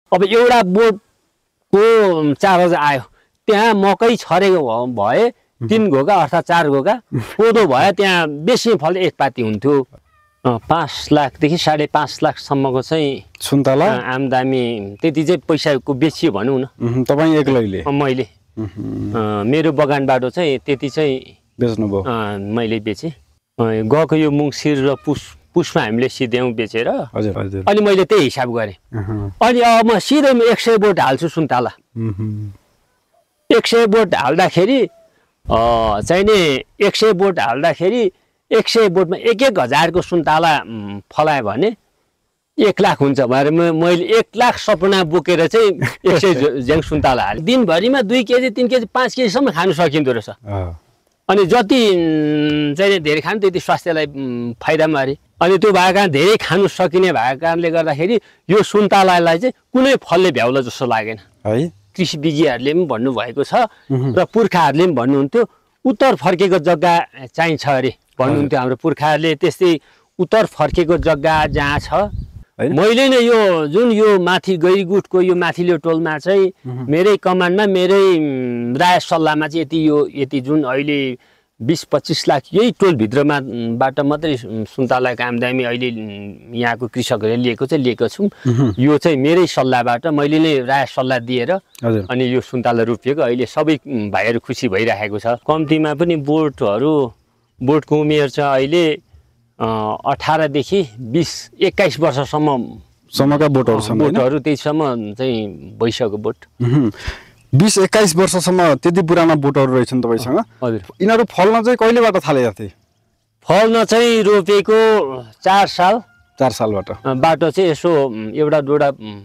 अब एउटा बोटको 4000 आयो, त्यहाँ मकै छरेको भए 3 घोगा अर्थात् 4 घोगा कोदो भए त्यहाँ बेसी फल एक पाती हुन्थ्यो। 5 लाखदेखि 5.5 लाखसम्मको चाहिँ सुन्तला आमदामी त्यति चाहिँ पैसाको बेचियो भनौँ न। तपाईँ एक्लैले? मैले मेरो बगानबाट चाहिँ त्यति चाहिँ बेच्नुभयो? मैले बेचेँ। गएको यो मुङसिर र पुसमा हामीले सिध्याउँ बेचेर अनि मैले त्यही हिसाब गरेँ। अनि अब म सिधै 100 बोट हाल्छु सुन्तला। 100 बोट हाल्दाखेरि चाहिँ नि 100 बोट हाल्दाखेरि 100 बोटमा 1-1 हजारको सुन्तला फलायो भने 1 लाख हुन्छ भनेर मैले 1 लाख सपना बोकेर चाहिँ 100 झ्याङ सुन्तला हालेँ। दिनभरिमा 2 केजी 3 केजी 5 केजीसम्म खानु सकिँदो रहेछ। अनि जति चाहिँ धेरै खानु त्यति स्वास्थ्यलाई फाइदामा अरे। अनि त्यो भएको कारण धेरै खानु सकिने भएको कारणले गर्दाखेरि यो सुन्तलालाई चाहिँ कुनै फलले भ्याउला जस्तो लागेन है। कृषि विज्ञहरूले पनि भन्नुभएको छ र पुर्खाहरूले पनि भन्नुहुन्थ्यो उत्तर फर्केको जग्गा चाहिन्छ अरे भन्नुहुन्थ्यो हाम्रो पुर्खाहरूले। त्यस्तै उत्तर फर्केको जग्गा जहाँ छ मैले नै यो जुन यो माथि गैरीगुठको यो माथिल्लो टोलमा चाहिँ मेरै कमानमा मेरै राय सल्लाहमा चाहिँ यति जुन अहिले 20-25 लाख यही टोलभित्रबाट मात्रै सुन्तलाको आमदामी अहिले यहाँको कृषकहरूले लिएको छौँ। यो चाहिँ मेरै सल्लाहबाट मैले नै राय सल्लाह दिएर अनि यो सुन्तला रोपिएको अहिले सबै भाइहरू खुसी भइरहेको छ। कम्तीमा पनि बोटको उमेर चाहिँ अहिले 18 देखि 20-21 वर्षसम्मका बोटहरू त्यहीसम्म चाहिँ भइसक्यो बोट। 20-21 वर्षसम्म त्यति पुराना बोटहरू रहेछन् तपाईँसँग? हजुर। यिनीहरू फल्न चाहिँ कहिलेबाट थाले थिए? फल्न चाहिँ रोपेको 4 सालबाट चाहिँ यसो एउटा दुईवटा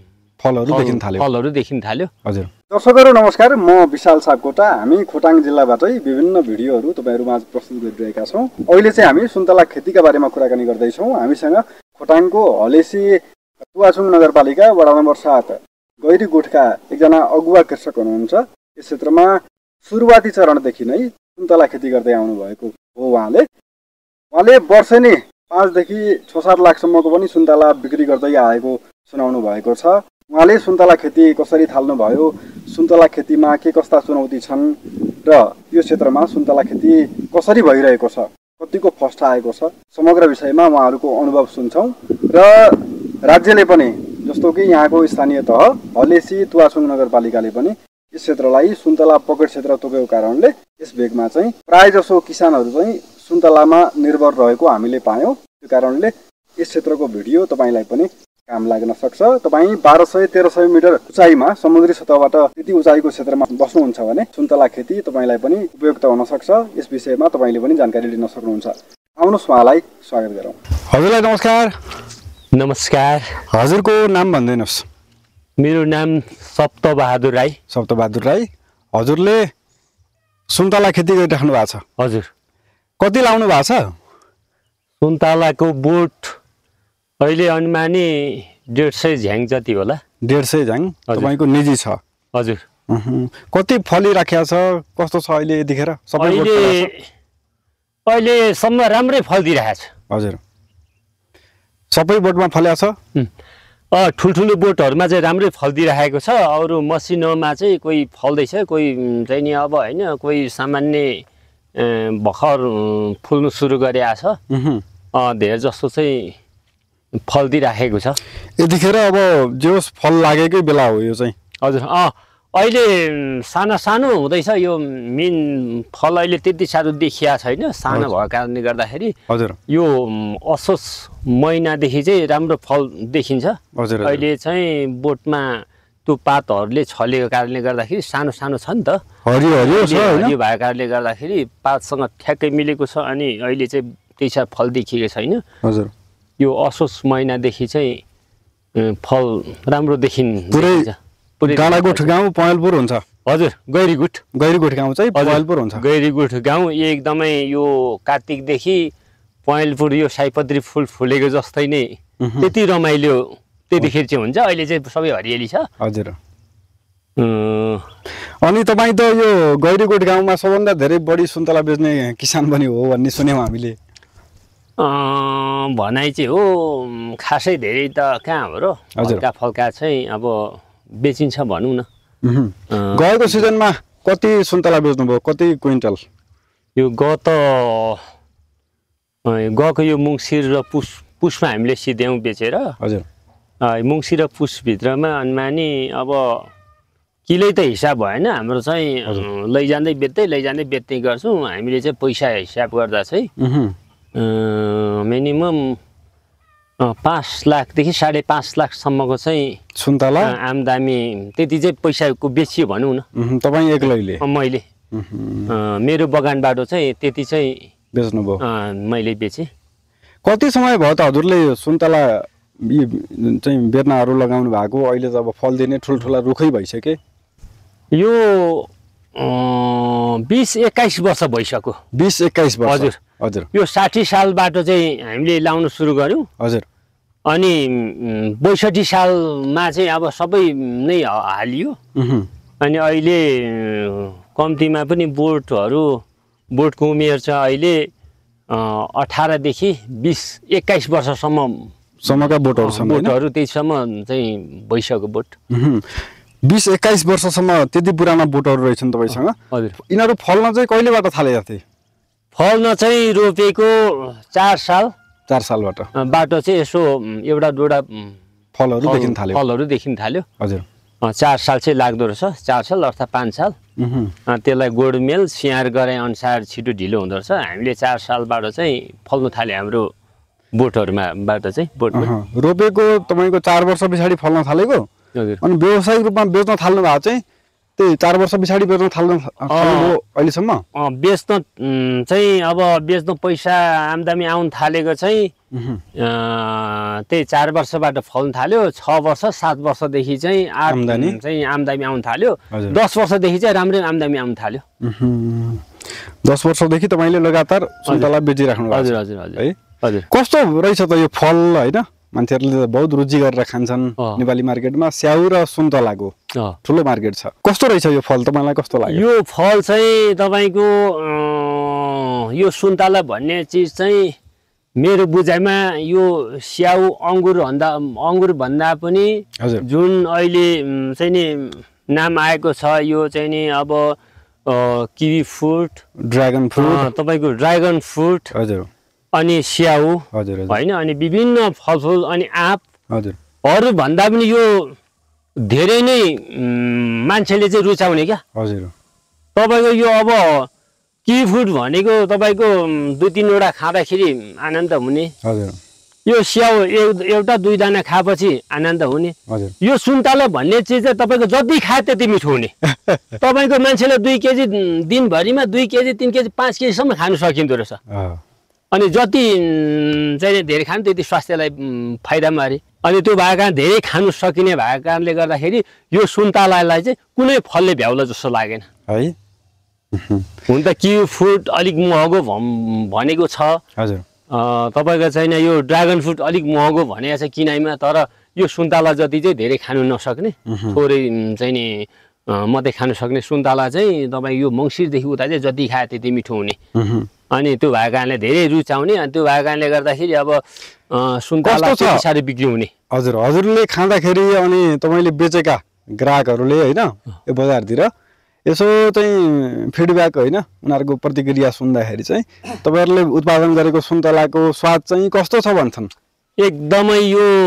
फलहरू देखिन थाल्यो। हजुर। दर्शकहरू नमस्कार, म विशाल सापकोटा। हामी खोटाङ जिल्लाबाटै विभिन्न भिडियोहरू तपाईँहरूमाझ प्रस्तुत गरिरहेका छौँ। अहिले चाहिँ हामी सुन्तला खेतीका बारेमा कुराकानी गर्दैछौँ। हामीसँग खोटाङको हलेसी तुवाचुङ नगरपालिका वडा नम्बर 7 गैरीगुठका एकजना अगुवा कृषक हुनुहुन्छ। यस क्षेत्रमा सुरुवाती चरणदेखि नै सुन्तला खेती गर्दै आउनुभएको हो उहाँले वर्षेनी 5 देखि 6-7 लाखसम्मको पनि सुन्तला बिक्री गर्दै आएको सुनाउनु भएको छ। उहाँले सुन्तला खेती कसरी थाल्नुभयो, सुन्तला खेतीमा के कस्ता चुनौती छन् र यो क्षेत्रमा सुन्तला खेती कसरी भइरहेको छ, कतिको फस्ट आएको छ, समग्र विषयमा उहाँहरूको अनुभव सुन्छौँ। र राज्यले पनि जस्तो कि यहाँको स्थानीय तह हलेसी तुवाचुङ नगरपालिकाले पनि यस क्षेत्रलाई सुन्तला पकेट क्षेत्र तोकेको कारणले यस भेगमा चाहिँ प्रायजसो किसानहरू चाहिँ सुन्तलामा निर्भर रहेको हामीले पायौँ। त्यो कारणले यस क्षेत्रको भिडियो तपाईँलाई पनि काम लाग्न सक्छ। तपाईँ 1200-1300 मिटर उचाइमा समुद्री सतहबाट त्यति उचाइको क्षेत्रमा बस्नुहुन्छ भने सुन्तला खेती तपाईँलाई पनि उपयुक्त हुन सक्छ। यस विषयमा तपाईँले पनि जानकारी लिन सक्नुहुन्छ। आउनुहोस् उहाँलाई स्वागत गरौँ। हजुरलाई नमस्कार। नमस्कार। हजुरको नाम भनिदिनुहोस्। मेरो नाम सप्तबहादुर राई। सप्तबहादुर राई। हजुरले सुन्तला खेती गरिराख्नु भएको छ? हजुर। कति लाउनु भएको छ? सुन्तलाको बोट अहिले अनुमानी 150 झ्याङ जति होला। 150 झ्याङ तपाईँको निजी छ? हजुर। कति फलिराखेको छ, कस्तो छ अहिले यतिखेर? अहिलेसम्म राम्रै फल दिइरहेको छ। हजुर। सबै बोटमा फलेको छ? ठुल्ठुलो बोटहरूमा चाहिँ राम्रै फल दिइरहेको छ। अरू मसिनोमा चाहिँ कोही फल्दैछ, कोही चाहिँ नि अब होइन, कोही सामान्य भर्खर फुल्नु सुरु गरेको छ। धेरै जस्तो चाहिँ फल दिइराखेको छ। यतिखेर अब जो फल लागेकै बेला हो यो चाहिँ? हजुर। अहिले सानो सानो हुँदैछ। यो मेन फल अहिले त्यति साह्रो देखिया छैन, सानो भएको कारणले गर्दाखेरि। हजुर। यो असोज महिनादेखि चाहिँ राम्रो फल देखिन्छ। हजुर। अहिले चाहिँ बोटमा त्यो पातहरूले छलेको कारणले गर्दाखेरि सानो सानो छ नि त, हरियो भएको कारणले गर्दाखेरि पातसँग ठ्याक्कै मिलेको छ। अनि अहिले चाहिँ त्यही साह्रो फल देखिएको छैन। हजुर। यो असोज महिनादेखि चाहिँ फल राम्रो देखिन्छ। डाँडागुठ गाउँ पहेँलपुर हुन्छ? हजुर। गैरीगुठ गाउँ चाहिँ पहेँलपुर हुन्छ? गैरीगुठ गाउँ एकदमै यो कार्तिकदेखि पहेँलपुर यो सयपत्री फुल फुलेको जस्तै नै त्यति रमाइलो त्यतिखेर चाहिँ हुन्छ। अहिले चाहिँ सबै हरियाली छ। हजुर। अनि तपाईँ त यो गैरीगुठ गाउँमा सबभन्दा धेरै बढी सुन्तला बेच्ने किसान पनि हो भन्ने सुन्यौँ हामीले। भनाइ चाहिँ हो, खासै धेरै त कहाँ हो र। हल्का फल्का चाहिँ अब बेचिन्छ भनौँ न। गएको सिजनमा कति सुन्तला बेच्नुभयो, कति क्विन्टल? यो गएको यो मङ्सिर र पुसमा हामीले सिध्याउँ बेचेर। हजुर। मङ्सिर र पुसभित्रमा अनुमानी अब किलै त हिसाब भएन हाम्रो चाहिँ, लैजाँदै बेच्दै गर्छौँ हामीले चाहिँ। पैसा हिसाब गर्दा चाहिँ मिनिमम 5 लाखदेखि 5.5 लाखसम्मको चाहिँ सुन्तला आमदामी, त्यति चाहिँ पैसाको बेचियो भनौँ न। तपाईँ एक्लैले? मैले मेरो बगानबाट चाहिँ त्यति चाहिँ बेच्नुभयो? मैले बेचेँ। कति समय भयो त हजुरले सुन्तला चाहिँ बेर्नाहरू लगाउनु भएको? अहिले त अब फल दिने ठुल्ठुला रुखै भइसके। यो 20-21 वर्ष भइसक्यो। 20-21 वर्ष? हजुर हजुर। यो 60 सालबाट चाहिँ हामीले लाउन सुरु गऱ्यौँ। हजुर। अनि 62 सालमा चाहिँ अब सबै नै हालियो। अनि अहिले कम्तीमा पनि बोटको उमेर छ अहिले 18 देखि 20-21 वर्षसम्मका बोटहरू त्यहीसम्म चाहिँ भइसक्यो बोट। 20-21 वर्षसम्म त्यति पुराना बोटहरू रहेछन् तपाईँसँग? हजुर। यिनीहरू फल्न चाहिँ कहिलेबाट थालेका थिए? फल्न चाहिँ रोपेको 4 सालबाट चाहिँ यसो एउटा दुईवटा फलहरू देखिन थाल्यो। हजुर। 4 साल चाहिँ लाग्दो रहेछ। 4 साल अर्थात् 5 साल। त्यसलाई गोडमेल स्याहार गरे अनुसार छिटो ढिलो हुँदो रहेछ। हामीले 4 सालबाट चाहिँ फल्नु थाल्यो हाम्रो बोटहरूबाट चाहिँ। रोपेको तपाईँको 4 वर्ष पछाडि फल्न थालेको? अनि व्यावसायिक रूपमा बेच्न थाल्नु भएको चाहिँ त्यही 4 वर्ष पछाडि बेच्न थाल्नु अहिलेसम्म? बेच्न चाहिँ अब बेच्न पैसा आमदामी आउन थालेको चाहिँ त्यही 4 वर्षबाट फल्न थाल्यो। 6 वर्ष 7 वर्षदेखि चाहिँ आमदामी आउन थाल्यो। 10 वर्षदेखि चाहिँ राम्रै आमदामी आउन थाल्यो। 10 वर्षदेखि तपाईँले लगातार सुन्तला बेचिराख्नु भएको? हजुर हजुर हजुर। हजुर। कस्तो रहेछ त यो फल होइन? मान्छेहरूले त बहुत रुचि गरेर खान्छन् नेपाली मार्केटमा। स्याउ र सुन्तलाको ठुलो मार्केट छ। कस्तो रहेछ यो फल, तपाईँलाई कस्तो लाग्यो? यो फल चाहिँ तपाईँको यो सुन्तला भन्ने चिज चाहिँ मेरो बुझाइमा यो स्याउ अङ्गुर भन्दा पनि जुन अहिले चाहिँ नि नाम आएको छ यो चाहिँ नि अब किवी फ्रुट, ड्रागन फ्रुट, तपाईँको ड्रागन फ्रुट, हजुर, अनि स्याउ होइन, अनि विभिन्न फलफुल अनि आँप, हजुर, अरू भन्दा पनि यो धेरै नै मान्छेले चाहिँ रुचाउने क्या। हजुर। तपाईँको यो अब किवी फ्रुट भनेको तपाईँको 2-3 वटा खाँदाखेरि आनन्द हुने। हजुर। यो स्याउ एउटा 2 दाना खाएपछि आनन्द हुने। हजुर। यो सुन्तला भन्ने चिज चाहिँ तपाईँको जति खाए त्यति मिठो हुने। तपाईँको मान्छेले 2 केजी दिनभरिमा 2 केजी 3 केजी 5 केजीसम्म खानु सकिँदो रहेछ। अनि जति चाहिँ धेरै खानु त्यति स्वास्थ्यलाई फाइदामा अरे। अनि त्यो भएको कारण धेरै खानु सकिने भएको कारणले गर्दाखेरि यो सुन्तलालाई चाहिँ कुनै फलले भ्याउला जस्तो लागेन है। हुन त किवी फ्रुट अलिक महँगो भनेको छ। हजुर। तपाईँको चाहिँ यो ड्रागन फ्रुट अलिक महँगो भनेको छ किनाइमा, तर यो सुन्तला जति चाहिँ धेरै खानु नसक्ने, थोरै चाहिँ नि मात्रै खानु सक्ने सुन्तला चाहिँ तपाईँ यो मङ्सिरदेखि उता चाहिँ जति खाए त्यति मिठो हुने। अनि त्यो भएको कारणले धेरै रुचाउने। अनि त्यो भएको कारणले गर्दाखेरि अब सुन्तला त्यति साह्रो बिक्री हुने। हजुर। हजुरले खाँदाखेरि अनि तपाईँले बेचेका ग्राहकहरूले होइन यो बजारतिर यसो चाहिँ फिडब्याक होइन उनीहरूको प्रतिक्रिया सुन्दाखेरि चाहिँ तपाईँहरूले उत्पादन गरेको सुन्तलाको स्वाद चाहिँ कस्तो छ भन्छन्? एकदमै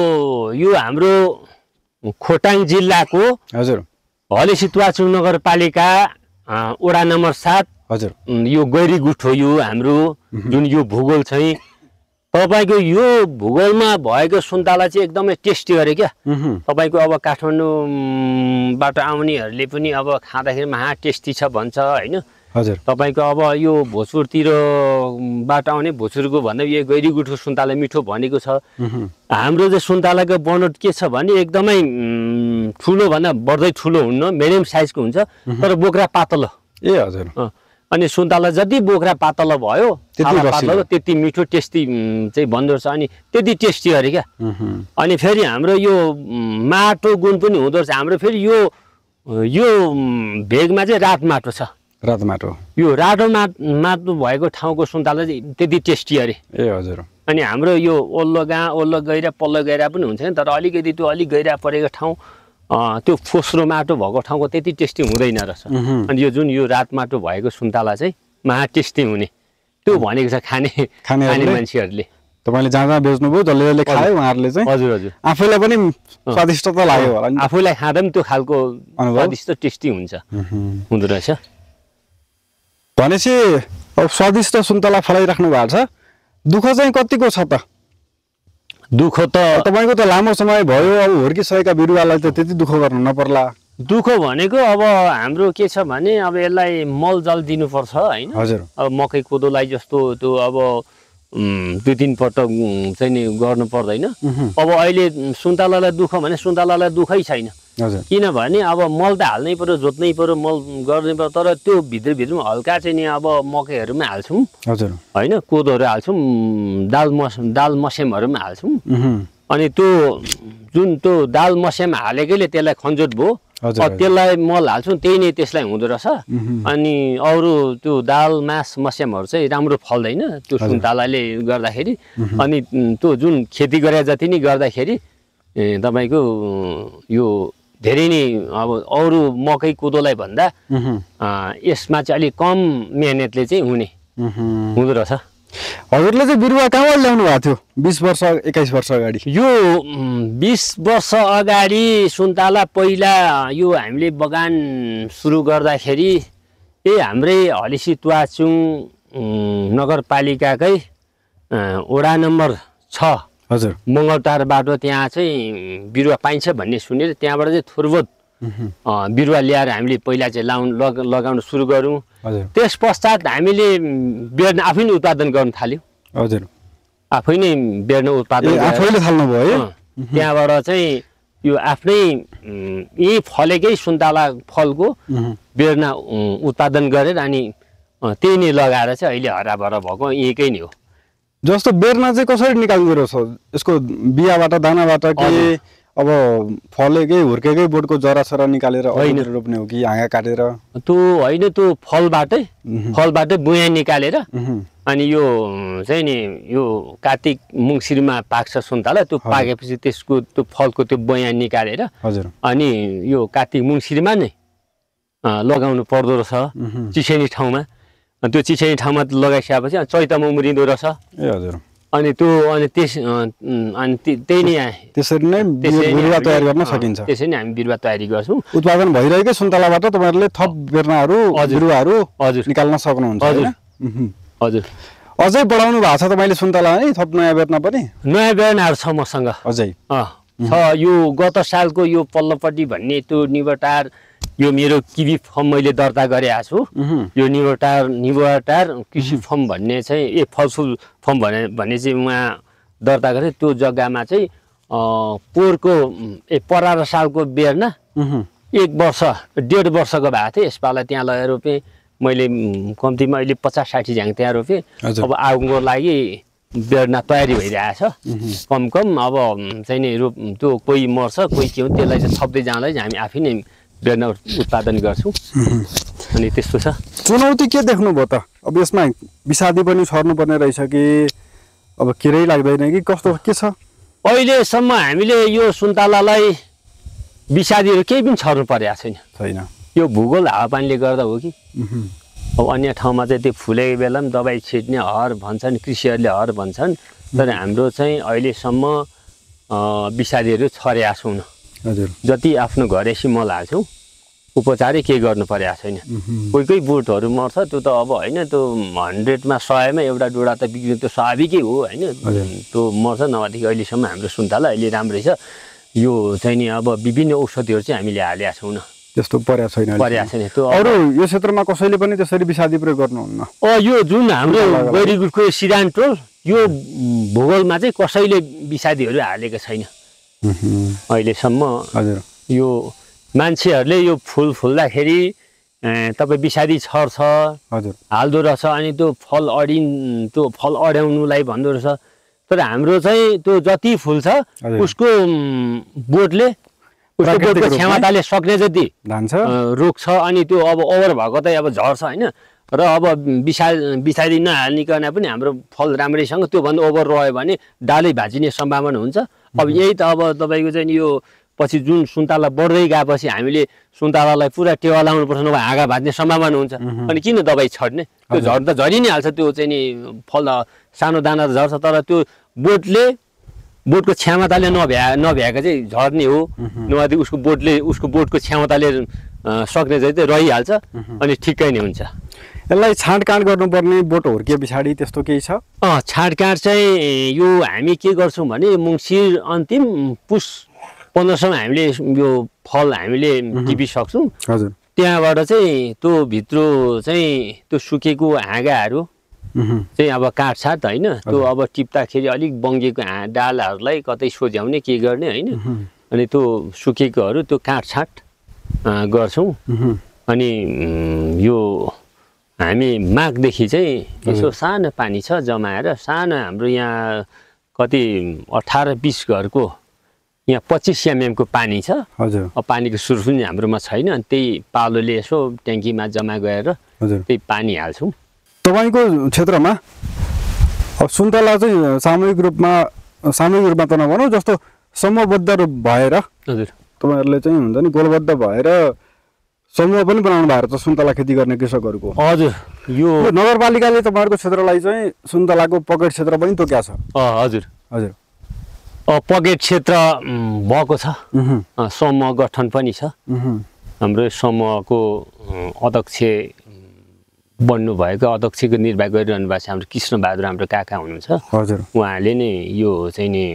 यो हाम्रो खोटाङ जिल्लाको हजुर हलेसी तुवाचुङ नगरपालिका वडा नम्बर 7 हजुर यो गैरीगुठ हो। यो हाम्रो जुन यो भूगोल चाहिँ तपाईँको यो भूगोलमा भएको सुन्तला चाहिँ एकदमै टेस्टी अरे क्या। तपाईँको अब काठमाडौँबाट आउनेहरूले पनि अब खाँदाखेरि महा टेस्टी छ भन्छ होइन। हजुर। तपाईँको अब यो भोजपुरतिरबाट आउने भोजपुरको भन्दा यो गैरीगुठको सुन्तला मिठो भनेको छ। हाम्रो चाहिँ सुन्तलाको बनोट के छ भने एकदमै ठुलो भन्दा बढ्दै ठुलो हुन्न, मिडियम साइजको हुन्छ, तर बोक्रा पातलो। ए हजुर। अनि सुन्तला जति बोक्रा पातलो भयो त्यति मिठो टेस्टी चाहिँ भन्दो रहेछ। अनि त्यति टेस्टी अरे क्या। अनि फेरि हाम्रो यो माटो गुण पनि हुँदो रहेछ। हाम्रो फेरि यो भेगमा चाहिँ रात माटो छ। रातो माटो। यो रातो माटो भएको ठाउँको सुन्तला चाहिँ त्यति टेस्टी अरे। ए हजुर। अनि हाम्रो यो ओल्लो गाँ, ओल्लो गैरा, पल्लो गैरा पनि हुन्छ नि, तर अलिकति त्यो अलिक गैरा परेको ठाउँ त्यो फोस्रो माटो भएको ठाउँको त्यति टेस्टी हुँदैन रहेछ। अनि यो जुन यो रात माटो भएको सुन्तला चाहिँ महा टेस्टी हुने त्यो भनेको छ खाने मान्छेहरूले। तपाईँले जहाँ जहाँ बेच्नुभयो जसले जसले खायो उहाँहरूले चाहिँ हजुर हजुर आफैलाई पनि स्वादिष्ट त लाग्यो होला नि, आफूलाई खाँदा पनि त्यो खालको स्वादिष्ट टेस्टी हुन्छ हुँदो रहेछ। भनेपछि अब स्वादिष्ट सुन्तला फलाइराख्नु भएको छ, दुःख चाहिँ कतिको छ त? दुःख त तपाईँको त लामो समय भयो, अब हुर्किसकेका बिरुवालाई त त्यति दुःख गर्नु नपर्ला। दुःख भनेको अब हाम्रो के छ भने अब यसलाई मलजल दिनुपर्छ होइन। हजुर। अब मकै कोदोलाई जस्तो त्यो अब 2-3 पटक चाहिँ नि गर्नु पर्दैन। अब अहिले सुन्तलालाई दुःख भने सुन्तलालाई दुःखै छैन। हजुर। किनभने अब मल त हाल्नै पर्यो, जोत्नै पर्यो, मल गर्नै पर्यो, तर त्यो भित्रभित्रमा हल्का चाहिँ नि अब मकैहरूमा हाल्छौँ। हजुर। होइन कोदोहरू हाल्छौँ, दाल मस्यामहरू पनि हाल्छौँ। अनि त्यो जुन त्यो दाल मस्याम हालेकैले त्यसलाई खन्जोत भयो, त्यसलाई मल हाल्छौँ, त्यही नै त्यसलाई हुँदो रहेछ। अनि अरू त्यो दाल मास मस्यामहरू चाहिँ राम्रो फल्दैन त्यो सुन्तलाले गर्दाखेरि। अनि त्यो जुन खेती गरे जति नै गर्दाखेरि तपाईँको यो धेरै नै अब अरू मकै कोदोलाई भन्दा यसमा चाहिँ अलिक कम मेहनतले चाहिँ हुँदो रहेछ। हजुरले चाहिँ बिरुवा कहाँबाट ल्याउनु भएको थियो 20 वर्ष 21 वर्ष अगाडि? यो 20 वर्ष अगाडि सुन्तला पहिला यो हामीले बगान सुरु गर्दाखेरि हाम्रै हलिसी तुवाचुङ नगरपालिकाकै वडा नम्बर 6 हजुर मङ्गलटार बाटो त्यहाँ चाहिँ बिरुवा पाइन्छ भन्ने सुनेर त्यहाँबाट चाहिँ थोरबोत बिरुवा ल्याएर हामीले पहिला चाहिँ लगाउन सुरु गऱ्यौँ। त्यस पश्चात हामीले बेर्न आफै नै उत्पादन गर्न थाल्यौँ। हजुर। आफै नै बेर्न उत्पादन आफैले थाल्नुभयो है? त्यहाँबाट चाहिँ यो आफ्नै यही फलेकै सुन्तला फलको बेर्न उत्पादन गरेर अनि त्यही नै लगाएर चाहिँ अहिले हराभरा भएको यहीकै नै हो। जस्तो बेर्ना चाहिँ कसरी निकाल्दो रहेछ? यसको बियाबाट दानाबाट कि अब फलेकै हुर्केकै बोटको जरासरा निकालेर रोप्ने हो कि हाँगा काटेर? त्यो होइन, त्यो फलबाटै बुया निकालेर अनि यो चाहिँ नि यो कार्तिक मङ्सिरमा पाक्छ सुन्तला। त्यो पाकेपछि त्यसको त्यो फलको त्यो बयान निकालेर अनि यो कार्तिक मङ्सिरमा नै लगाउनु पर्दो रहेछ चिसैनी ठाउँमा। त्यो चिसैनी ठाउँमा लगाइसकेपछि चैतमा उम्रिँदो रहेछ। ए हजुर। अनि त्यो अनि त्यही नै त्यसरी नै बिरुवा तयार गर्न सकिन्छ। त्यसरी नै हामी बिरुवा तयारी गर्छौँ। उत्पादन भइरहेकै सुन्तलाबाट तपाईँहरूले थप बेर्नाहरू बिरुवाहरू निकाल्न सक्नुहुन्छ? हजुर। अझै बढाउनु भएको छ तपाईँले सुन्तला है? थप नयाँ बेर्ना पनि? नयाँ बेर्नाहरू छ मसँग अझै छ। यो गत सालको यो पल्लोपट्टि भन्ने त्यो निबटार यो मेरो किवी फर्म मैले दर्ता गरेको छु। यो निबटार कृषि फर्म भन्ने चाहिँ फलफुल फर्म भन्ने चाहिँ उहाँ दर्ता गरे। त्यो जग्गामा चाहिँ पोहोरको परार सालको बेर्ना 1 वर्ष 1.5 वर्षको भएको थियो। यसपालि त्यहाँ लगेर रोपेँ मैले, कम्तीमा अहिले 50-60 झ्याङ त्यहाँ रोपेँ। अब आउको लागि बेर्ना तयारी भइरहेछ कम अब चाहिँ नि त्यो कोही मर्छ कोही के हो त्यसलाई चाहिँ थप्दै जाँदै हामी आफै नै बेर्ना उत्पादन गर्छौँ। अनि त्यस्तो छ। चुनौती के देख्नुभयो त? अब यसमा विषादी पनि छर्नुपर्ने रहेछ कि अब केरै लाग्दैन कि कस्तो के छ? अहिलेसम्म हामीले यो सुन्तलालाई विषादीहरू केही पनि छर्नु परेको छैन। यो भूगोल हावापानीले गर्दा हो कि अब अन्य ठाउँमा चाहिँ त्यो फुलेको बेला पनि दबाई छिट्ने हर भन्छन्, कृषिहरूले हर भन्छन्, तर हाम्रो चाहिँ अहिलेसम्म विषादीहरू छरेका छैन। हजुर। जति आफ्नो घरेसी मल हाल्छौँ उपचारै केही गर्नु परेको छैन। कोही बोटहरू मर्छ, त्यो त अब होइन, त्यो 100मा 100मा एउटा डोडा त बिग्रिनु त्यो स्वाभाविकै हो होइन, त्यो मर्छ। नभएदेखि अहिलेसम्म हाम्रो सुन्तला अहिले राम्रै छ। यो चाहिँ नि अब विभिन्न औषधिहरू चाहिँ हामीले हालेका छैनौँ। त्यस्तो परेको छैन। त्यो अरू यो क्षेत्रमा कसैले पनि त्यसरी विषादी प्रयोग गर्नुहुन्न? यो जुन हाम्रो गैरीगुटको सिरानटोल यो भूगोलमा चाहिँ कसैले विषादीहरू हालेको छैन अहिलेसम्म। हजुर। यो मान्छेहरूले यो फुल फुल्दाखेरि तपाईँ विषादी छर्छ हाल्दो रहेछ, अनि त्यो फल अड्याउनुलाई भन्दो रहेछ। तर हाम्रो चाहिँ त्यो जति फुल्छ उसको बोटले उसको क्षमताले सक्ने जति रोक्छ। अनि त्यो अब ओभर भएको त अब झर्छ होइन। र अब विषादी नहाल्निकन पनि हाम्रो फल राम्रैसँग त्योभन्दा ओभर रह्यो भने डालै भाँचिने सम्भावना हुन्छ। अब यही त अब तपाईँको चाहिँ यो पछि जुन सुन्तला बढ्दै गएपछि हामीले सुन्तलालाई पुरा टेवा लाउनुपर्छ, नभए हाँगा भाँच्ने सम्भावना हुन्छ। अनि किन दबाई छर्ने? त्यो झर्न त झरि नै हाल्छ, त्यो चाहिँ नि फल सानो दाना त झर्छ, तर त्यो बोटको क्षमताले नभ्याएको चाहिँ झर्ने हो, नभए उसको बोटको क्षमताले सक्ने चाहिँ रहिहाल्छ अनि ठिकै नै हुन्छ। यसलाई छाँटकाँट गर्नुपर्ने बोट हुर्के पछाडि त्यस्तो केही छ? छाँटकाँट चाहिँ यो हामी के गर्छौँ भने मङ्सिर अन्तिम पुस 15सम्म हामीले यो फल हामीले टिपिसक्छौँ। हजुर। त्यहाँबाट चाहिँ त्यो भित्र चाहिँ त्यो सुकेको हाँगाहरू चाहिँ अब काटछाट होइन, त्यो अब टिप्दाखेरि अलिक बङ्गेको डालाहरूलाई कतै सोझ्याउने के गर्ने होइन, अनि त्यो सुकेकोहरू त्यो काटछाट गर्छौँ। अनि यो हामी माघदेखि चाहिँ यसो सानो पानी छ जमाएर, सानो हाम्रो यहाँ कति 18-20 घरको यहाँ 25 mm को पानी छ। हजुर। अब पानीको स्रोत पनि हाम्रोमा छैन, अनि त्यही पालोले यसो ट्याङ्कीमा जम्मा गरेर त्यही पानी हाल्छौँ। तपाईँको क्षेत्रमा अब सुन्तला चाहिँ सामूहिक रूपमा त नभनौँ, जस्तो समूहबद्ध भएर हजुर तपाईँहरूले चाहिँ हुन्छ नि गोलबद्ध भएर समूह पनि बनाउनु भएको छ सुन्तला खेती गर्ने कृषकहरूको। हजुर। यो नगरपालिकाले तपाईँहरूको क्षेत्रलाई चाहिँ सुन्तलाको पकेट क्षेत्र पनि तोक्या छ। हजुर हजुर। पकेट क्षेत्र भएको छ, समूह गठन पनि छ। हाम्रो समूहको अध्यक्ष बन्नुभएको, अध्यक्षको निर्वाह गरिरहनु भएको छ हाम्रो कृष्णबहादुर, हाम्रो काका हुनुहुन्छ। हजुर। उहाँले नै यो चाहिँ नि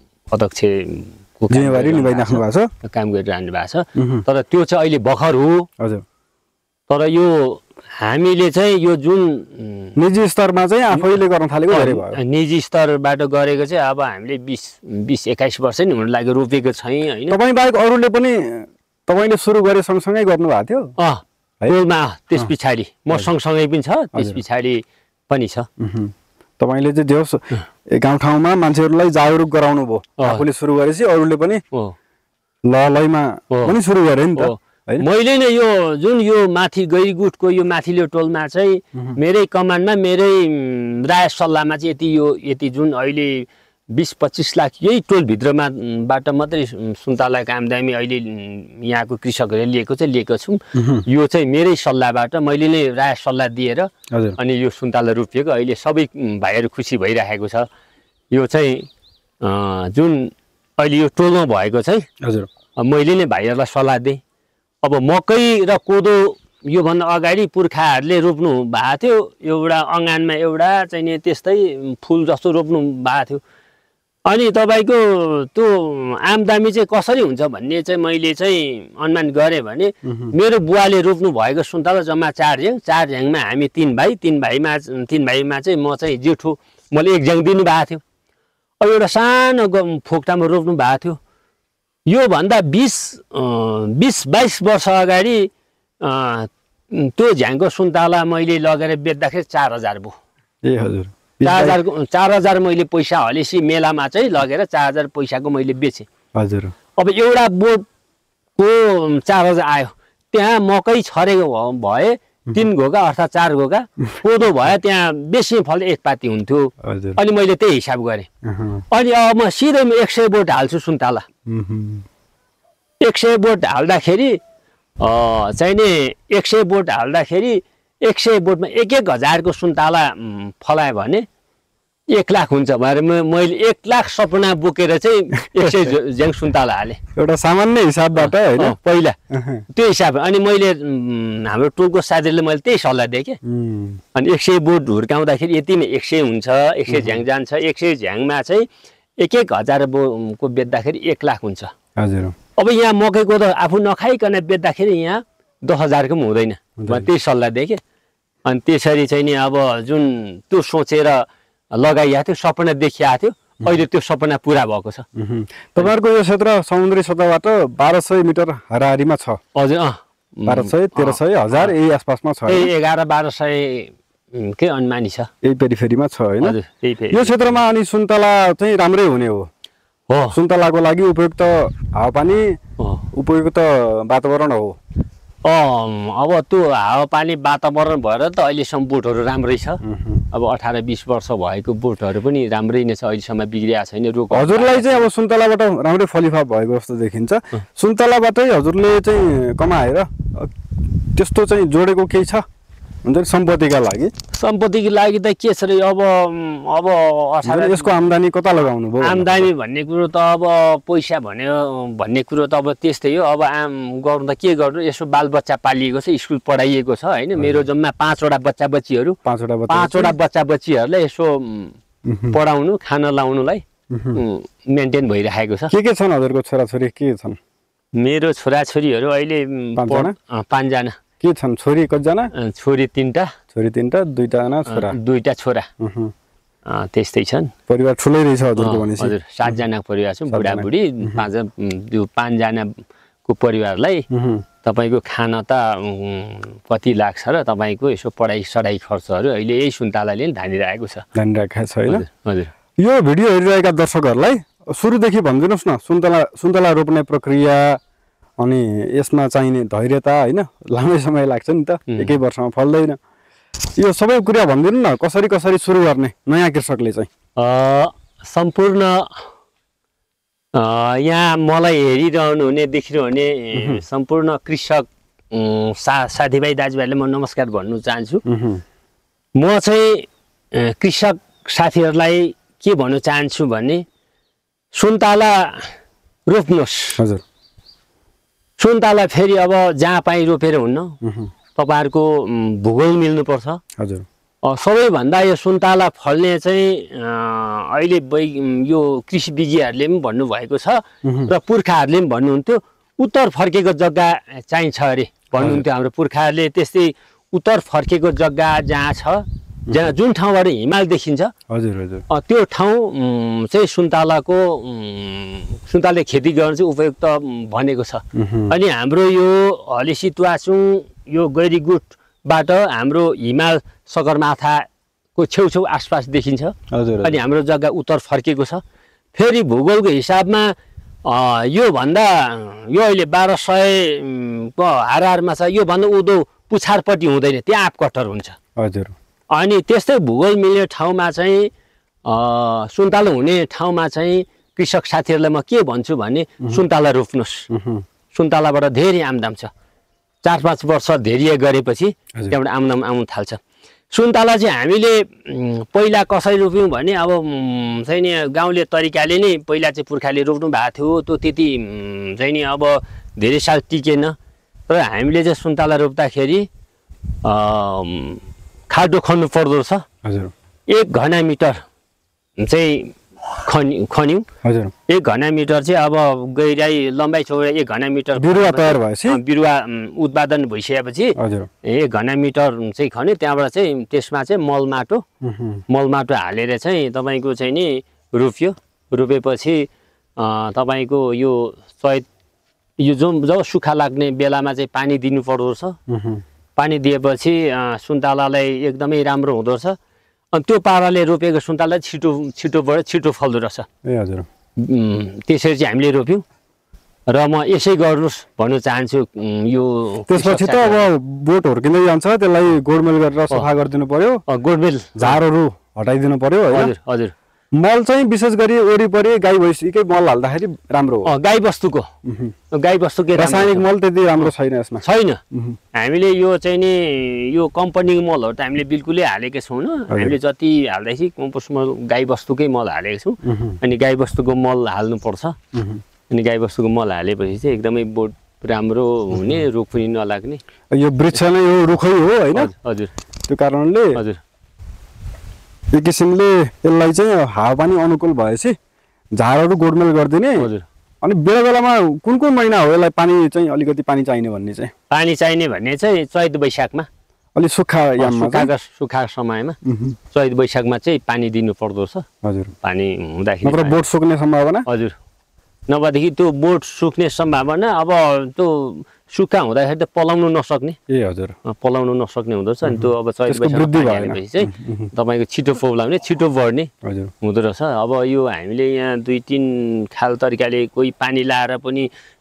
अध्यक्षको जिम्मेवारी निभाइराख्नु भएको छ, काम गरिरहनु भएको छ। तर त्यो चाहिँ अहिले भर्खर हो। हजुर। तर यो हामीले चाहिँ यो जुन निजी स्तरमा चाहिँ आफैले गर्न थालेको धेरै भयो। निजी स्तरबाट गरेको चाहिँ अब हामीले 20-21 वर्ष नै हुन लाग्यो, रोपेको छैन होइन। तपाईँ बाहेक अरूले पनि तपाईँले सुरु गरे सँगसँगै गर्नुभएको थियो? टोलमा त्यस पछाडि म सँगसँगै पनि छ, त्यस पछाडि पनि छ। तपाईँले चाहिँ जे होस् गाउँठाउँमा मान्छेहरूलाई जागरुक गराउनु भयो, आफूले सुरु गरेपछि अरूले पनि लयमा पनि सुरु गरे नि त। मैले नै यो जुन यो माथि गैरीगुटको यो माथिल्लो टोलमा चाहिँ मेरै कमानमा मेरै राय सल्लाहमा चाहिँ यति जुन अहिले 20-25 लाख यही टोलभित्रमा बाट मात्रै सुन्तलाको आम्दानी अहिले यहाँको कृषकहरूले लिएको छौँ। यो चाहिँ मेरै सल्लाहबाट मैले नै राय सल्लाह दिएर अनि यो सुन्तला रोपिएको, अहिले सबै भाइहरू खुसी भइरहेको छ। यो चाहिँ जुन अहिले यो टोलमा भएको चाहिँ हजुर मैले नै भाइहरूलाई सल्लाह दिएँ। अब मकै र कोदो योभन्दा अगाडि पुर्खाहरूले रोप्नु भएको थियो, एउटा अँगानमा एउटा चाहिँ नि त्यस्तै फुल जस्तो रोप्नु भएको थियो। अनि तपाईँको त्यो आमदामी चाहिँ कसरी हुन्छ भन्ने चाहिँ मैले चाहिँ अनुमान गरेँ भने मेरो बुवाले रोप्नु भएको सुन्तला जम्मा 4 झ्याङमा हामी 3 भाइमा चाहिँ म चाहिँ जेठो, मैले 1 झ्याङ दिनुभएको थियो। अब एउटा सानो फोक्टामा रोप्नु भएको थियो। योभन्दा 20-22 वर्ष अगाडि त्यो झ्याङको सुन्तला मैले लगेर बेच्दाखेरि 4000 भयो। ए हजुर। 4000 मैले पैसा हलेसी मेलामा चाहिँ लगेर 4000 पैसाको मैले बेचेँ। हजुर। अब एउटा बोटको 4000 आयो, त्यहाँ मकै छरेको भए 3 घोगा अर्थात् 4 घोगा, कोदो भयो त्यहाँ बेसी फल 1 पाती हुन्थ्यो। अनि मैले त्यही हिसाब गरेँ। अनि अब म सिधै 100 बोट हाल्छु सुन्तला। 100 बोट हाल्दाखेरि चाहिँ नि 100 बोट हाल्दाखेरि 100 बोटमा 1-1 हजारको सुन्तला फलायो भने 1 लाख हुन्छ भनेर मैले 1 लाख सपना बोकेर चाहिँ 100 झ्याङ सुन्तला हालेँ। एउटा सामान्य हिसाबबाट होइन पहिला त्यो हिसाब। अनि मैले हाम्रो टोलको साथीहरूले मैले त्यही सल्लाह दिएँ कि अनि 100 बोट हुर्काउँदाखेरि यतिमै 100 हुन्छ, 100 झ्याङ जान्छ। 100 झ्याङमा चाहिँ 1-1 हजार को बेच्दाखेरि 1 लाख हुन्छ। हजुर। अब यहाँ मकैको त आफू नखाइकन बेच्दाखेरि यहाँ 10,000 को पनि हुँदैन, म त्यही सल्लाह दिएँ कि। अनि त्यसरी चाहिँ नि अब जुन त्यो सोचेर लगाइएको थियो, सपना देखिएको थियो, अहिले त्यो सपना पुरा भएको छ। तपाईँहरूको यो क्षेत्र समुद्री सतहबाट 1200 मिटर हाराहारीमा छ? हजुर। 1200, 1300, 1000 यही आसपासमा छ। 11-1200 के अनुमानी छ, यही पेरिफेरीमा छ होइन? हजुर त्यही फेरि। यो क्षेत्रमा अनि सुन्तला चाहिँ राम्रै हुने हो? सुन्तलाको लागि उपयुक्त हावापानी, उपयुक्त वातावरण हो। अब त्यो हावापानी वातावरण भएर त अहिलेसम्म बोटहरू राम्रै छ। अब 18-20 वर्ष भएको बोटहरू पनि राम्रै नै छ, अहिलेसम्म बिग्रिएको छैन। रोग हजुरलाई चाहिँ अब सुन्तलाबाट राम्रै फलिफाप भएको जस्तो देखिन्छ। सुन्तलाबाटै हजुरले चाहिँ कमाएर त्यस्तो चाहिँ जोडेको केही छ हुन्छ नि सम्पत्तिका लागि? सम्पत्तिको लागि त के छ र अब 18 यसको आम्दानी कता लगाउनु भयो? आम्दानी भन्ने कुरो त अब पैसा भन्ने कुरो त अब त्यस्तै हो। अब गर्नु त के गर्नु, यसो बालबच्चा पालिएको छ, स्कुल पढाइएको छ होइन। मेरो जम्मा 5वटा बच्चा बच्चीहरूलाई यसो पढाउनु, खाना लाउनुलाई मेन्टेन भइरहेको छ। के छन् हजुरको छोराछोरी के छन्? मेरो छोराछोरीहरू अहिले 5जना। के छन्? छोरी कतिजना? छोरी 3टा, 2जना छोरा। 2टा छोरा त्यस्तै छन्। परिवार ठुलै रहेछ हजुरको भनेपछि? हजुर 7जना परिवार छौँ, बुढाबुढी 5जनाको परिवारलाई तपाईँको खाना त कति लाग्छ र तपाईँको यसो पढाइ खर्चहरू अहिले यही सुन्तलाले धानिरहेको छ। धानिरहेको छ होइन? हजुर। यो भिडियो हेरिरहेका दर्शकहरूलाई सुरुदेखि भनिदिनुहोस् न, सुन्तला रोप्ने प्रक्रिया अनि यसमा चाहिने धैर्यता होइन, लामै समय लाग्छ नि त, एकै वर्षमा फल्दैन। यो सबै कुरा भनिदिनु न, कसरी सुरु गर्ने नयाँ कृषकले चाहिँ? सम्पूर्ण यहाँ मलाई हेरिरहनु हुने देखिरहने सम्पूर्ण कृषक साथीभाइ दाजुभाइले म नमस्कार भन्नु चाहन्छु। म चाहिँ कृषक साथीहरूलाई के भन्नु चाहन्छु भने सुन्तला रोप्नुहोस्। हजुर। सुन्तला फेरि अब जहाँ पाइ रोपेर हुन्न, तपाईँहरूको भूगोल मिल्नुपर्छ। हजुर। सबैभन्दा यो सुन्तला फल्ने चाहिँ अहिले यो कृषि विज्ञहरूले पनि भन्नुभएको छ र पुर्खाहरूले पनि भन्नुहुन्थ्यो, उत्तर फर्केको जग्गा चाहिन्छ अरे भन्नुहुन्थ्यो हाम्रो पुर्खाहरूले। त्यस्तै उत्तर फर्केको जग्गा जहाँ छ, जुन ठाउँबाट हिमाल देखिन्छ, त्यो ठाउँ चाहिँ सुन्तला खेती गर्न चाहिँ उपयुक्त भनेको छ। अनि हाम्रो यो हलेसी तुवाचुङ यो गैरीगुटबाट हाम्रो हिमाल सगरमाथाको छेउछेउ आसपास देखिन्छ। अनि हाम्रो जग्गा उत्तर फर्केको छ। फेरि भूगोलको हिसाबमा यो अहिले 1200 को हाराहारमा छ। योभन्दा उँधो पुछारपट्टि हुँदैन, त्यहाँ आपकट्टर हुन्छ। हजुर। अनि त्यस्तै भूगोल मिल्ने ठाउँमा चाहिँ सुन्तला हुने ठाउँमा चाहिँ कृषक साथीहरूलाई म के भन्छु भने सुन्तला रोप्नुहोस्। सुन्तलाबाट धेरै आम्दानी छ। 4-5 वर्ष धैर्य गरेपछि त्यहाँबाट आम्दानी आउन थाल्छ। सुन्तला चाहिँ हामीले पहिला कसरी रोप्यौँ भने अब चाहिँ नि गाउँले तरिकाले नै पहिला चाहिँ पुर्खाले रोप्नु भएको थियो। त्यो त्यति चाहिँ नि अब धेरै साल टिकेन। र हामीले चाहिँ सुन्तला रोप्दाखेरि खाडो खन्नु पर्दो रहेछ। हजुर। 1 घना मिटर चाहिँ खन्यौँ। हजुर। 1 घना मिटर चाहिँ अब गहिराई लम्बाइ चौडाइ 1 घना मिटर बिरुवा तयार भएपछि, बिरुवा उत्पादन भइसकेपछि 1 घना मिटर चाहिँ खन्यो। त्यहाँबाट चाहिँ त्यसमा चाहिँ मल माटो हालेर चाहिँ तपाईँको चाहिँ नि रोप्यो। रोपेपछि तपाईँको यो जब सुक्खा लाग्ने बेलामा चाहिँ पानी दिनु पर्दो रहेछ। पानी दिएपछि सुन्तलालाई एकदमै राम्रो हुँदो रहेछ। अनि त्यो पाराले रोपेको सुन्तला छिटो फल्दो रहेछ। ए हजुर। त्यसरी चाहिँ हामीले रोप्यौँ र म यसै गर्नुहोस् भन्न चाहन्छु। यो त्यसपछि त अब बोट हुर्किँदै जान्छ, त्यसलाई गोडमेल गरेर सफा गरिदिनु पर्यो, गोडमेल झारहरू हटाइदिनु पर्यो। हजुर हजुर। मल चाहिँ विशेष गरी वरिपरि गाई भैँसीकै मल हाल्दाखेरि राम्रो हो। गाई बस्तुको रासायनिक मल त्यति राम्रो छैन यसमा। छैन। हामीले यो चाहिँ नि यो कम्पनीको मलहरू त हामीले बिल्कुलै हालेकै छैनौँ। हामीले जति हाल्दैछ कम्पोस्ट मल गाई बस्तुकै मल हालेको छौँ। अनि गाई बस्तुको मल हाल्नुपर्छ। अनि गाई बस्तुको मल हालेपछि चाहिँ एकदमै बोट राम्रो हुने, रोग पनि नलाग्ने। यो वृक्ष नै यो रुखै हो होइन? हजुर। त्यो कारणले हजुर एक किसिमले यसलाई चाहिँ हावापानी अनुकूल भएपछि झारहरू गोडमेल गरिदिने। अनि बेला बेलामा कुन महिना हो यसलाई पानी चाहिँ अलिकति पानी चाहिने भन्ने चाहिँ? पानी चाहिने भन्ने चाहिँ चैत वैशाखमा, अलि सुक्खा समयमा चैत वैशाखमा चाहिँ पानी दिनु पर्दो रहेछ। हजुर। पानी हुँदाखेरि नत्र बोट सुक्ने सम्भावना? हजुर। नभएदेखि त्यो बोट सुक्ने सम्भावना, अब त्यो सुक्खा हुँदाखेरि त पलाउनु नसक्ने। ए हजुर। पलाउनु नसक्ने हुँदो रहेछ। अनि त्यो अब चैत वैशाखपछि चाहिँ तपाईँको छिटो फौलाउने, छिटो बढ्ने हुँदो रहेछ। अब यो हामीले यहाँ 2-3 खाल तरिकाले कोही पानी लाएर पनि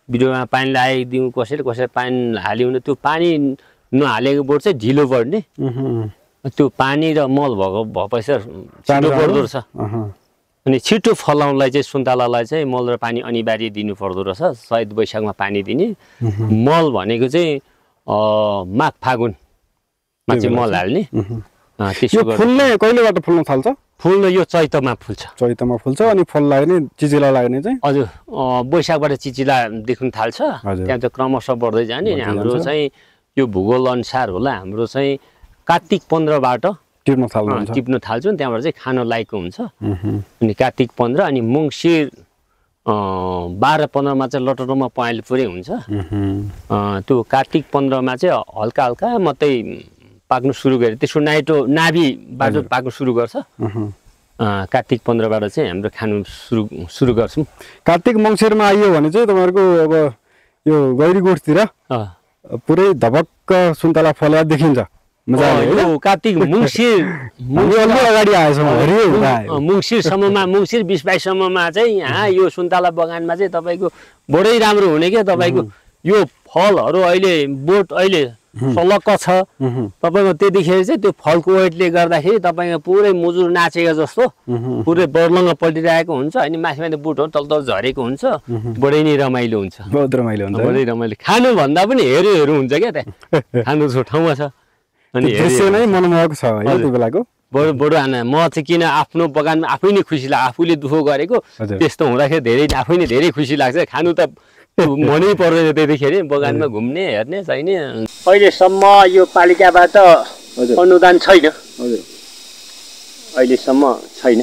बिरुवामा पानी लगाइदिउँ कसैले पानी हाल्यो भने त्यो पानी नहालेको बोट चाहिँ ढिलो बढ्ने त्यो पानी र मल भएपछि छिटो बढ्दो रहेछ अनि छिटो फलाउनलाई चाहिँ सुन्तलालाई चाहिँ मल र पानी अनिवार्य दिनु पर्दो रहेछ चैत वैशाखमा पानी दिने मल भनेको चाहिँ माघ फागुनमा चाहिँ मल हाल्ने त्यसो फुल्ने कहिलेबाट फुल्न थाल्छ फुल्न यो चैतमा फुल्छ अनि फल लाग्ने चिचिला लाग्ने चाहिँ हजुर वैशाखबाट चिचिला देख्न थाल्छ त्यहाँ चाहिँ क्रमशः बढ्दै जाने हाम्रो चाहिँ यो भूगोल अनुसार होला हाम्रो चाहिँ कार्तिक 15बाट टिप्न थाल्छ त्यहाँबाट चाहिँ खान लायकको हुन्छ अनि कार्तिक 15 अनि मङ्सिर 12-15मा चाहिँ लटरमा पहेँलो पुरै हुन्छ त्यो कार्तिक 15मा चाहिँ हल्का हल्का मात्रै पाक्नु सुरु गरे त्यसको नाभिबाट पाक्नु सुरु गर्छ कार्तिक 15बाट चाहिँ हाम्रो खानु सुरु गर्छौँ कार्तिक मङ्सिरमा आइयो भने चाहिँ तपाईँहरूको अब यो गैरी गोठतिर पुरै धपक्क सुन्तला फलेर देखिन्छ कार्तिक मङ्सिर अगाडि आएछौँ मङ्सिरसम्ममा मङ्सिर 20-22सम्ममा चाहिँ यहाँ यो सुन्तला बगानमा चाहिँ तपाईँको बडै राम्रो हुने क्या तपाईँको यो फलहरू अहिले बोट अहिले सलक्क छ तपाईँको त्यतिखेर चाहिँ त्यो फलको वेटले गर्दाखेरि तपाईँको पुरै मुजुर नाचेको जस्तो पुरै बर्लङ्ग पल्टिरहेको हुन्छ अनि माथि बुटहरू तल झरेको हुन्छ बडै नै रमाइलो हुन्छ बडै रमाइलो खानुभन्दा पनि हेरो हुन्छ क्या त्यहाँ खानु ठाउँमा छ अनि नै मनमोहक छ है त्यो बेलाको बडो म चाहिँ किन आफ्नो बगानमा आफै नै खुसी लाग्छ आफूले दुःख गरेको त्यस्तो हुँदाखेरि आफै नै धेरै खुसी लाग्छ खानु त मनै पर्दैन त्यतिखेर बगानमा घुम्ने हेर्ने चाहिने अहिलेसम्म यो पालिकाबाट अनुदान छैन अहिलेसम्म छैन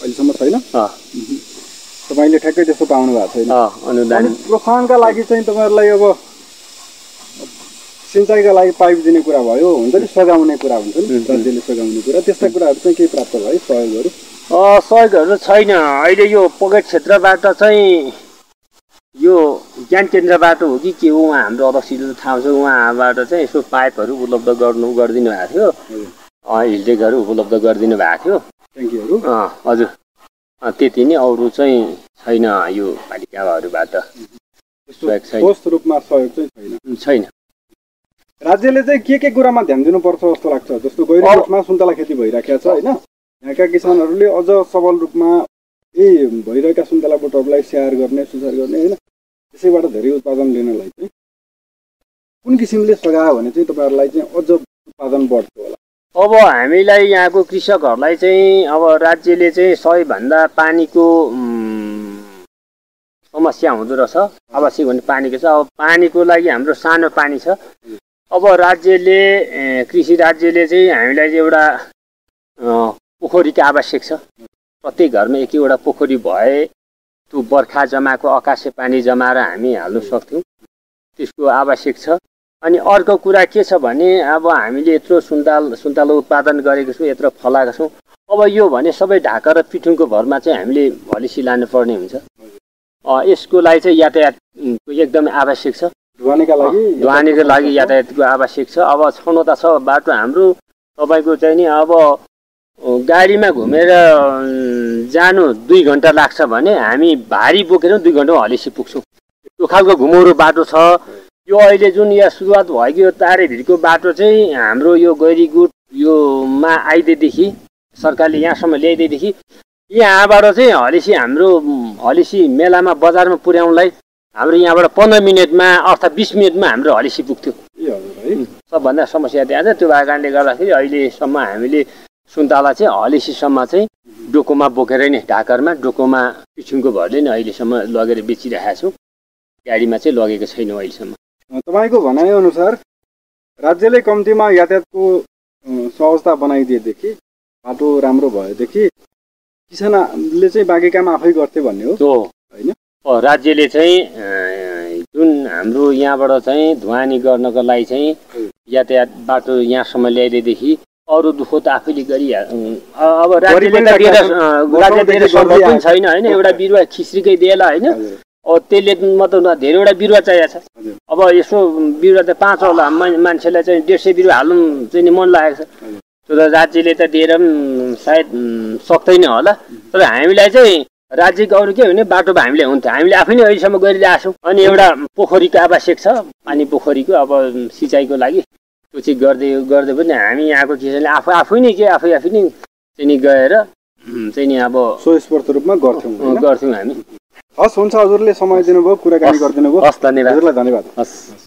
तपाईँले ठ्याक्कै त्यस्तो पाउनु भएको छैन अनुदान प्रोत्साहनका लागि चाहिँ तपाईँहरूलाई अब सिँचाइका लागि पाइप दिने कुरा भयो हुन्छ नि सघाउने कुरा हुन्छ नि राज्यले सघाउने कुरा त्यस्ता कुराहरू चाहिँ के प्राप्त भयो सहयोगहरू छैन अहिले यो पोकेट क्षेत्रबाट चाहिँ यो ज्ञान केन्द्रबाट हो कि के हो उहाँ हाम्रो अध्यक्षले थाहा छ उहाँबाट चाहिँ यसो पाइपहरू उपलब्ध गरिदिनु भएको थियो हिलटेकहरू उपलब्ध गरिदिनु भएको थियो ट्याङ्कीहरू हजुर त्यति नै अरू चाहिँ छैन यो पालिकाहरूबाट ठोस रूपमा सहयोग चाहिँ छैन राज्यले चाहिँ के कुरामा ध्यान दिनुपर्छ जस्तो लाग्छ जस्तो गैरी गोठमा सुन्तला खेती भइरहेको छ होइन यहाँका किसानहरूले अझ सबल रूपमा यही भइरहेका सुन्तला बोटहरूलाई स्याहार गर्ने सुधार गर्ने होइन त्यसैबाट धेरै उत्पादन लिनलाई चाहिँ कुन किसिमले सघायो भने चाहिँ तपाईँहरूलाई चाहिँ अझ उत्पादन बढ्छ होला अब हामीलाई यहाँको कृषकहरूलाई चाहिँ अब राज्यले चाहिँ सबैभन्दा पानीको समस्या हुँदो रहेछ आवश्यक भने पानीको छ अब पानीको लागि हाम्रो सानो पानी छ अब राज्यले कृषि राज्यले चाहिँ हामीलाई चाहिँ एउटा पोखरीको आवश्यक छ प्रत्येक घरमा एकैवटा पोखरी भए त्यो बर्खा जमाएको आकाशे पानी जमाएर हामी हाल्न सक्थ्यौँ त्यसको आवश्यक छ अनि अर्को कुरा के छ भने अब हामीले यत्रो सुन्तला उत्पादन गरेको छौँ यत्रो फलाएको छौँ अब यो भने सबै ढाका र पिठुङको भरमा चाहिँ हामीले भलिसी लानुपर्ने हुन्छ यसको लागि चाहिँ यातायातको एकदमै आवश्यक छ ढुवानीको लागि यातायातको आवश्यक छ अब क्षमता छ बाटो हाम्रो तपाईँको चाहिँ नि अब गाडीमा घुमेर जानु 2 घन्टा लाग्छ भने हामी भारी बोकेर 2 घन्टामा हलेसी पुग्छौँ त्यो खालको घुमौरो बाटो छ यो अहिले जुन यहाँ सुरुवात भएको यो तारेभिरको बाटो चाहिँ हाम्रो यो गैरीगुट योमा आइदिएदेखि सरकारले यहाँसम्म ल्याइदिएदेखि यहाँबाट चाहिँ हलेसी हाम्रो हलेसी मेलामा बजारमा पुर्याउनलाई हाम्रो यहाँबाट 15 मिनटमा अर्थात् 20 मिनटमा हाम्रो हलेसी पुग्थ्यो सबभन्दा समस्या त्यहाँ छ त्यो भएको कारणले गर्दाखेरि अहिलेसम्म हामीले सुन्तला चाहिँ हलेसीसम्म चाहिँ डोकोमा बोकेर नै ढाकरमा डोकोमा पिछुङको भरले नै अहिलेसम्म लगेर बेचिरहेका छौँ गाडीमा चाहिँ लगेको छैनौँ अहिलेसम्म तपाईँको भनाइअनुसार राज्यले कम्तीमा यातायातको सहजता बनाइदिएदेखि बाटो राम्रो भएदेखि किसानले चाहिँ बाँकी काम आफै गर्थे भन्ने हो होइन राज्यले चाहिँ जुन हाम्रो यहाँबाट चाहिँ ढुवानी गर्नको लागि चाहिँ यातायात बाटो यहाँसम्म ल्याइदिएदेखि अरू दुःख त आफैले अब राज्यले सम्भव पनि छैन होइन एउटा बिरुवा खिच्रीकै दिएला होइन त्यसले मतलब धेरैवटा बिरुवा चाहिएको छ अब यसो बिरुवा त 5 होला मान्छेलाई चाहिँ 150 बिरुवा हाल्नु चाहिँ मन लागेको छ त्यो त राज्यले त दिएर पनि सायद सक्दैन होला तर हामीलाई चाहिँ राज्यको अरू के भने बाटो हामीले हुन्थ्यो, हामीले आफै नै अहिलेसम्म गरिरहेको छौँ। अनि एउटा पोखरीको आवश्यक छ, पानी पोखरीको अब सिँचाइको लागि त्यो चाहिँ गर्दै पनि हामी यहाँको किसानले आफै नै चाहिँ नि गएर चाहिँ नि अब स्वस्फूर्त रूपमा गर्थ्यौँ हामी। हस्, हुन्छ, हजुरले समय दिनुभयो, कुराकानी गरिदिनु भयो। हस्, धन्यवाद। हजुरलाई धन्यवाद। हस्।